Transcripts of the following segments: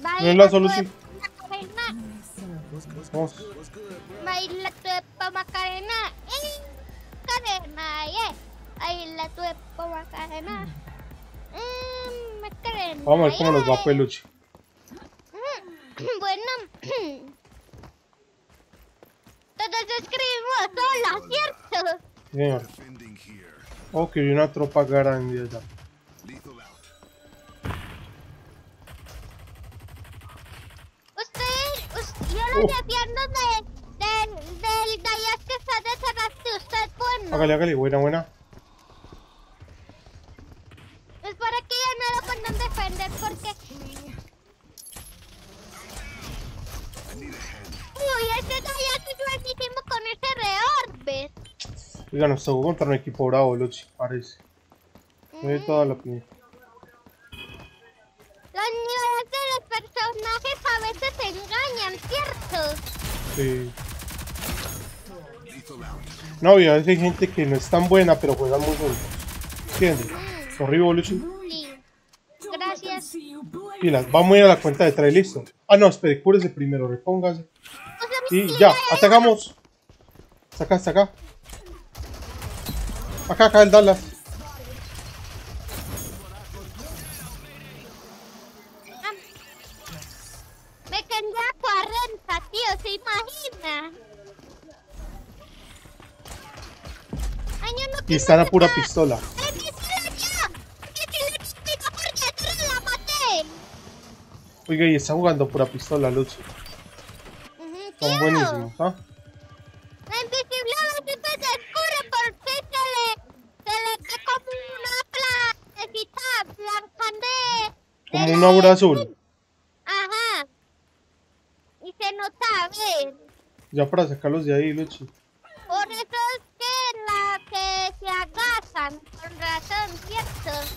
No es la solución. Macarena. Vamos. Baila tu epa Macarena. Macarena, yeah. Baila tu epa Macarena. Macarena. Vamos a ver cómo nos va Peluche. Bueno. Todos escribimos sola, ¿cierto? Señor. Oh, que hay una tropa grande allá. Yo lo que viendo del Dayas que está detrás de usted, bueno. Hágale, buena. Es para que ya no lo puedan defender porque... Uy, este Dayas es buenísimo con ese reorbe. Oiga, nos tocó contra un equipo bravo, Luchi, parece. Tiene toda la piel. Los niveles de los personajes a veces se engañan, ¿cierto? Sí. No, a veces hay gente que no es tan buena, pero juega muy juntos. ¿Entiendes? Horrible, Luchi. Sí. Gracias. Pilas, vamos a ir a la cuenta de trae, listo. Ah, no, espere, cúrese primero, repóngase. Y ya, atacamos. Saca. Acá el Dallas. Me quedé a 40, tío, ¿se imagina? Ay, yo no Y están a pura pistola. Oiga, y está jugando pura pistola, Luchi. Son buenísimos, ¿ah? La invisible a veces se descubre porque se le ve como una planecita blanca Como una aura azul. Ajá. Y se nota, a ver. Ya para sacarlos de ahí, Luchi. Por eso es que la que se agazan, con razón, ¿cierto?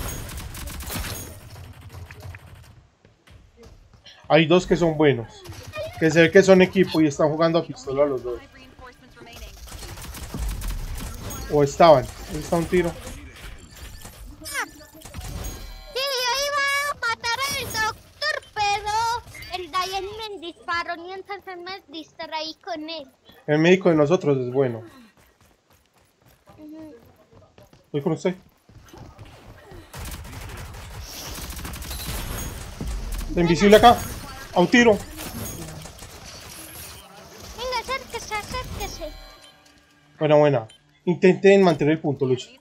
Hay dos que son buenos. Que se ve que son equipo y están jugando a pistola los dos. O estaban. Ahí está un tiro. Sí, yo iba a matar al doctor, pero el Dayan me disparó y entonces me distraí con él. El médico de nosotros es bueno. Voy con usted. Está invisible acá. A un tiro. Venga, acérquese. Buena. Intenten mantener el punto, Luchi.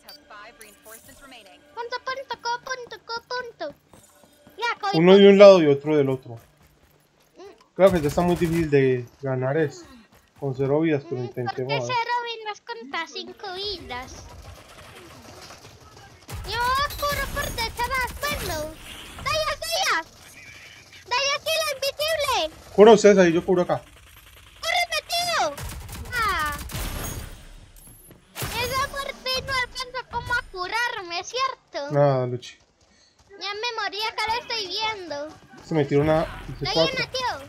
Punto. Ya, cogí Uno de un lado y otro del otro. Claro que ya está muy difícil de ganar eso. Con 0 vidas, pero ¿Por qué intentemos. 0 vidas contra 5 vidas? Yo curo por detrás, bueno. Daya, sí, la invisible. Cura ustedes ahí, yo cubro acá. ¡Córreme, tío! Esa muerte no alcanza como a curarme, ¿cierto? Nada, Luchi. Ya me morí, acá lo estoy viendo. Se me tiró una Hay C4. una, tío.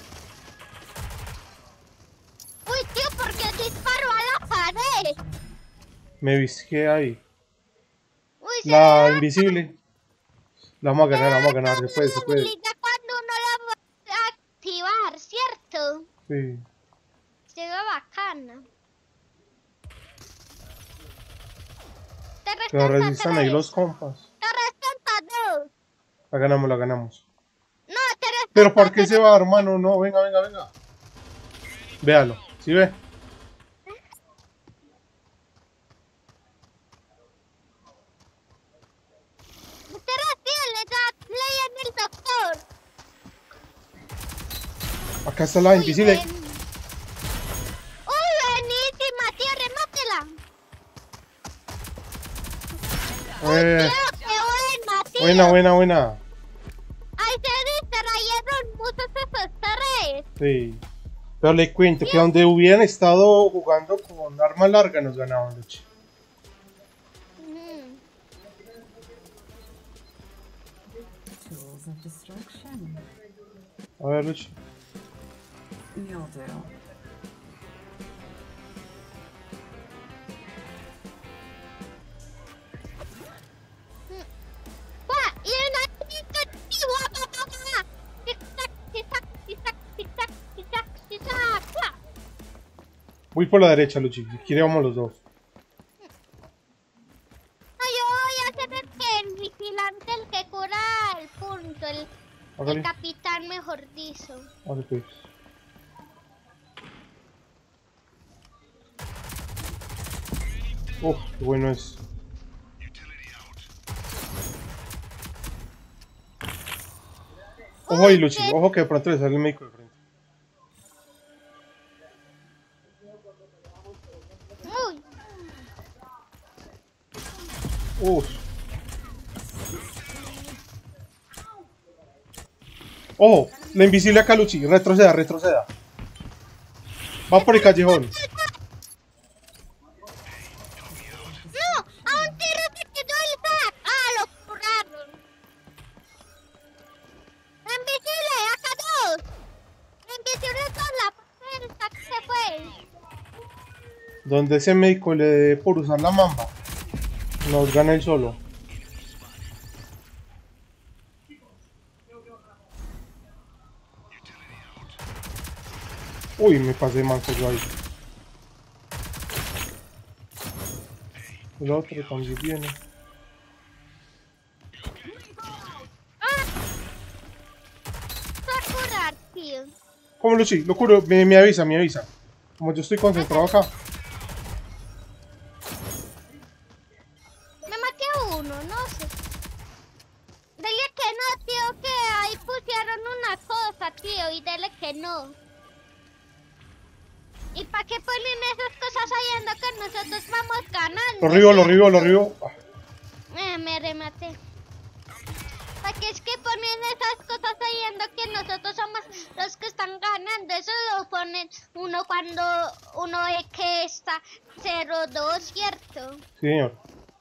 Uy, tío, ¿por qué disparo a la pared? Me visqué ahí. Uy, se La da invisible. La vamos a ganar, se puede. habilidad cuando uno la va a activar, ¿cierto? Sí. Se ve bacana. Que nos resistan ahí los compas. Te restan 2. La ganamos. No, te restan Pero ¿por qué se va, hermano? No, venga. Véalo, ¿sí ve? le da play en el doctor. Acá está la invisible. Uy, buenísima, tío, remátela. Qué Buena. Ahí se distrayeron muchos esos 3. Sí. Pero le cuento que donde hubieran estado jugando con arma larga nos ganaban, Luchi. A ver, Luchi. Voy por la derecha, Luchi. Si quiere vamos los dos. No, yo voy a ser el vigilante, el que cura el punto, el Hágale. capitán, mejor dicho. Vale, pues. Uf, qué bueno es. Ojo ahí, Luchi. Ojo que de pronto le sale el médico de frente. Uy, Uf. Ojo, la invisible acá, Luchi. Retroceda, retroceda. Va por el callejón. no, a un tiro se quedó el sac. Ah, lo curaron. La invisible, acá dos. La invisible sola, porque el sac se fue. Donde ese médico le dé por usar la mamba, nos gana él solo. Uy, me pasé manco yo ahí. El otro también viene. Va a curar, tío. ¿Cómo, Luchi? Lo curo, me avisa, me avisa. Como yo estoy concentrado acá. Me maté a uno, no sé. Dile que no, tío, que ahí pusieron una cosa, tío, y dile que no. ¿Y para qué ponen esas cosas sabiendo que nosotros vamos ganando? Lo río, lo río, lo río. Ah, Me rematé. ¿Para qué es que ponen esas cosas sabiendo que nosotros somos los que están ganando? Eso lo ponen uno cuando uno ve que está 0-2, ¿cierto? sí, señor.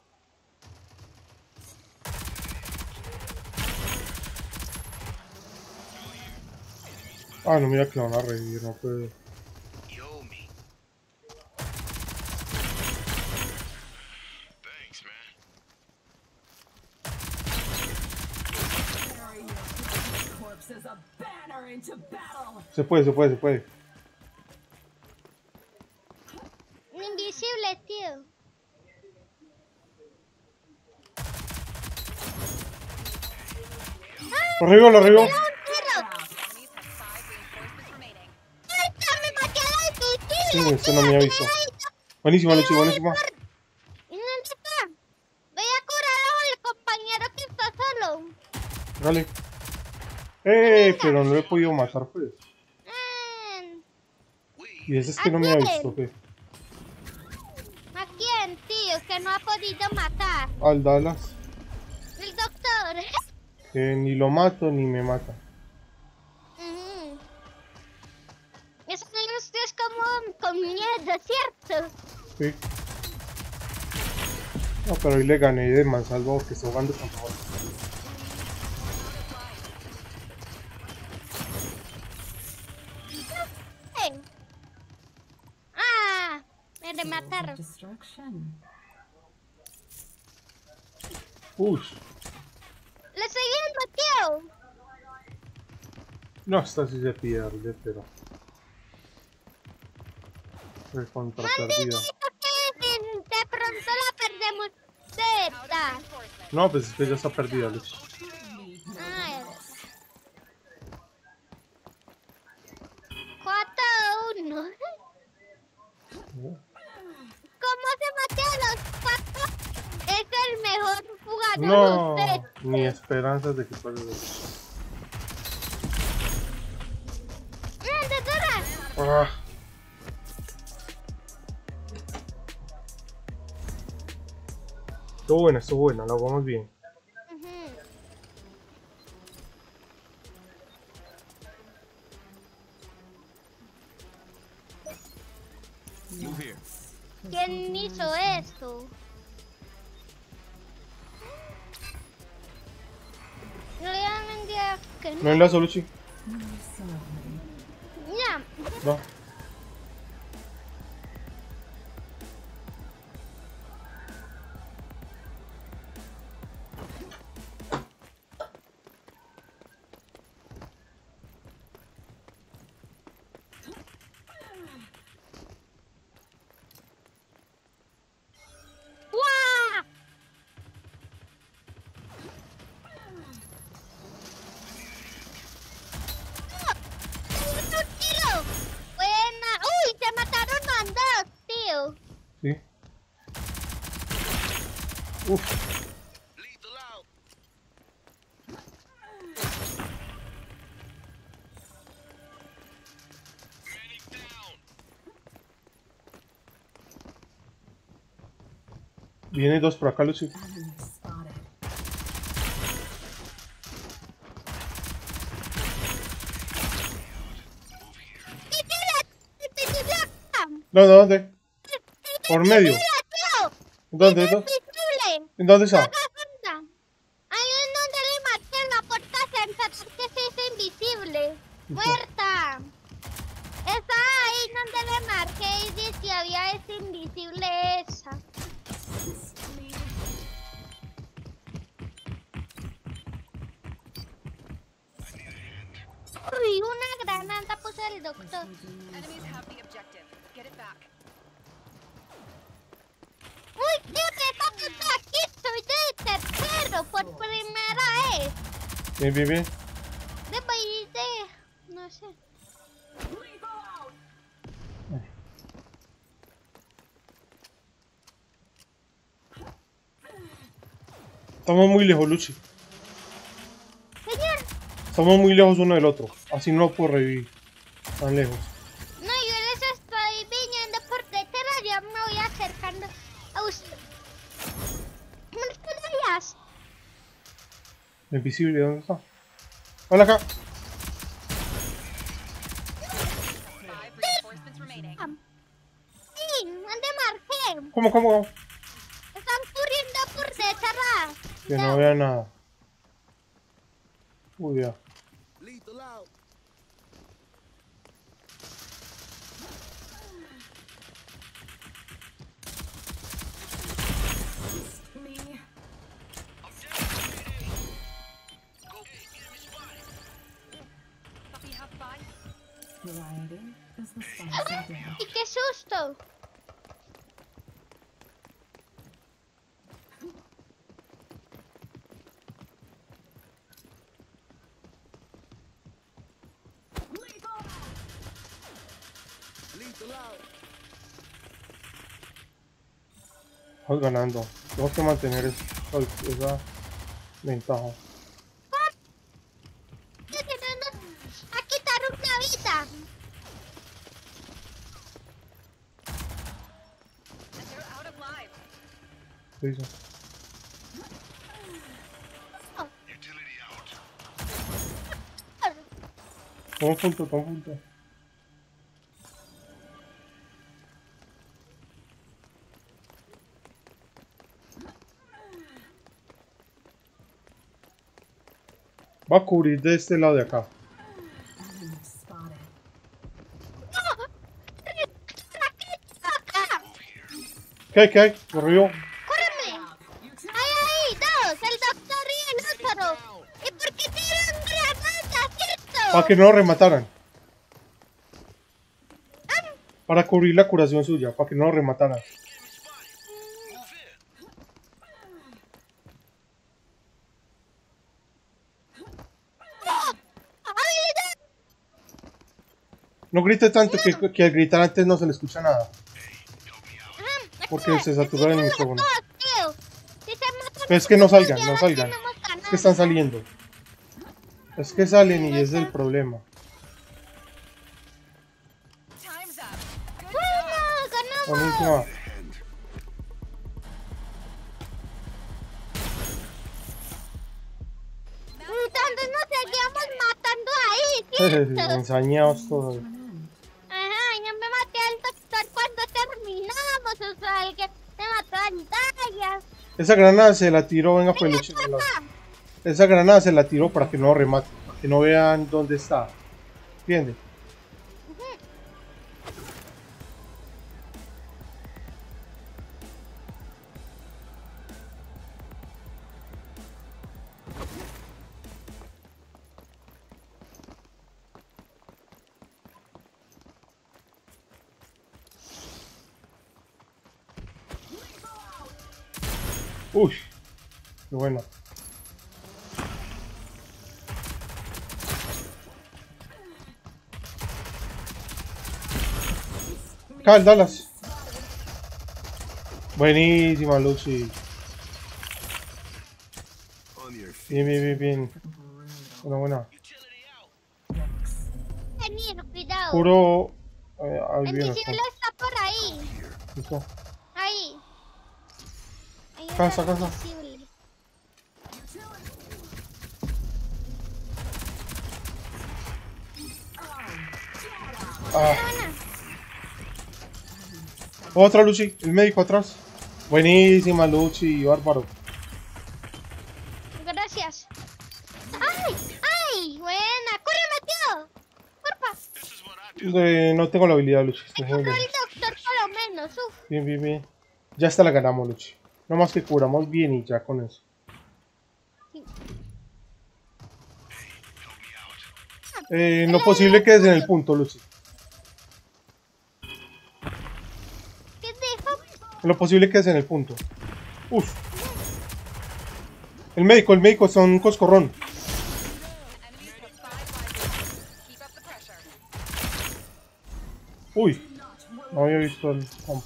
Ah, no, mira que lo van a revivir, no puedo. Se puede, se puede, se puede. Invisible, tío. Lo río, lo río. ¡Ay, me maté a la invisible! Este no me ha visto. Buenísima, Luchi, buenísima. ¿Dónde está? Voy a curar al compañero que está solo. Dale. Pero no lo he podido matar, pues. Y ese es que no me ha visto, ¿qué? ¿A quién, tío? Que no ha podido matar. Al Dallas. El doctor. Que ni lo mato ni me mata. Es que usted es como con miedo, ¿cierto? Sí. No, pero hoy le gané de mansalva porque está jugando con favor. Ah, me remataron. Ush. Le estoy viendo, tío. No, esta sí se pierde, pero... Recontra perdida. De pronto la perdemos de esta. No, pues es que ya está perdida, Luchi. Ay. 4-1. ¿Cómo se mate a los 4? Es el mejor jugador No, usted. ni esperanzas de que pueda ver. Ah. Estuvo buena, la jugamos bien. ¿Quién hizo esto? Realmente que ¿No no. enlazo, Luchi? Ya. No. Uf. Vienen dos por acá, Lucy. No, ¿dónde? Por medio. ¿Dónde? ¿En dónde está? Hay un donde le maté en la puerta sensata que se hizo invisible. Muerta. Está ahí donde le marqué y dice había ese invisible esa. Uy, una granada puso el doctor. Uy, ¿qué pasa aquí? Soy de tercero por primera vez. Bien, bien, bien. De país de... no sé. Estamos muy lejos, Lucy. Señor. Estamos muy lejos uno del otro. Así no lo puedo revivir. Tan lejos. No, yo les estoy viniendo por detrás. Ya me voy acercando a usted. ¿Dónde estás? Invisible, ¿dónde está? Hola acá. Sí, ¿dónde marqué? ¿Cómo? Están corriendo por detrás. Que no vea nada. Uy, ya. ¡Y qué susto! Vamos ganando. Tengo que mantener esa ventaja. A quitar una vida. ¿Qué hizo? Toma un punto. Va a cubrir de este lado de acá. ¿Qué hay? Corrió. ¡Córreme! ¡Ahí! ¡Dos! ¡El doctor y el otro! ¿Y por qué tiran granadas, cierto? Para que no lo remataran. Para cubrir la curación suya, para que no lo remataran. No grite tanto que al gritar antes no se le escucha nada. Porque se satura el micrófono. Es que no salgan. Es que están saliendo. Es que salen y es el problema. Buenísima. Entonces nos seguíamos matando ahí, ¿cierto? Ensañados todos. Ajá, yo me maté al doctor cuando terminamos, o sea, el que me mató a Natalia. Esa granada se la tiró, venga peluche. Esa granada se la tiró para que no lo remate, para que no vean dónde está. ¿Entiendes? Uy, qué bueno. Cal, Dallas. Buenísima, Lucy. Bien. Buena. Venir, cuidado. Puro... El invisible está por ahí. Listo. Ahí. Ahí Casa. invisible. Otra Luchi, el médico atrás. Buenísima Luchi, bárbaro. Gracias. ¡Ay! Buena. ¡Corre, Mateo! ¡Porfa! No tengo la habilidad, Luchi. Encontró el doctor por lo menos. Uf. Bien. Ya está, la ganamos, Luchi. No más que curamos bien y ya con eso. No posible que en el punto, Luchi. ¿Qué dijo? Lo posible que es en el punto. Uf. El médico son un coscorrón. Uy. No había visto el campo.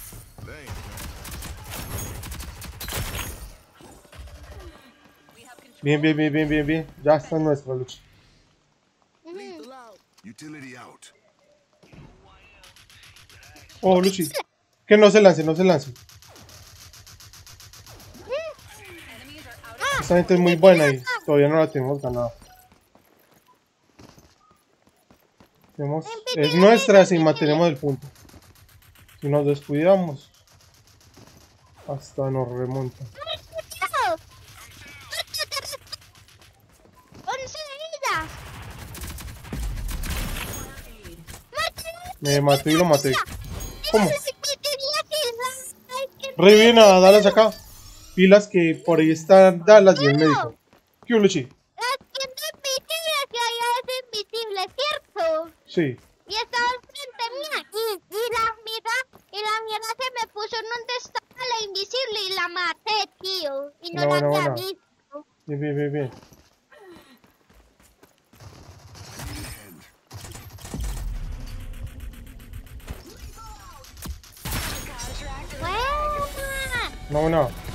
Bien. Ya está nuestra lucha. Oh, Luchi. Que no se lance. Esta gente es muy buena y todavía no la tenemos ganada. Es nuestra si mantenemos el punto. Si nos descuidamos, hasta nos remonta. Me maté y lo maté. ¿Cómo? Re bien a Dallas acá. Pilas que por ahí están Dallas y el médico. ¿Qué hubo, Luchi? Invisible, ¿cierto? Sí. Y estaba enfrente mía. Y la mierda se me puso en donde estaba la invisible y la maté, tío. Y no la había visto. Bien. Buena. No.